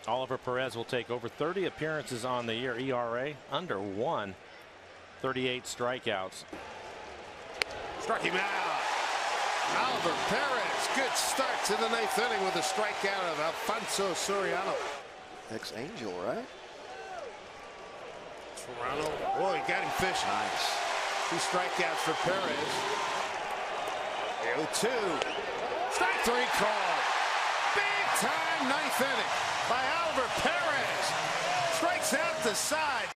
Oliver Perez will take over 30 appearances on the year. ERA under 1. 38 strikeouts. Struck him out. Oliver Perez. Good start to the 9th inning with a strikeout of Alfonso Soriano. Ex-Angel, right? Toronto. Oh, he got him fishing. Nice. 2 strikeouts for Perez. 0-2. Strike 3 call. Big time 9th inning by Oliver Perez. Strikes out the side.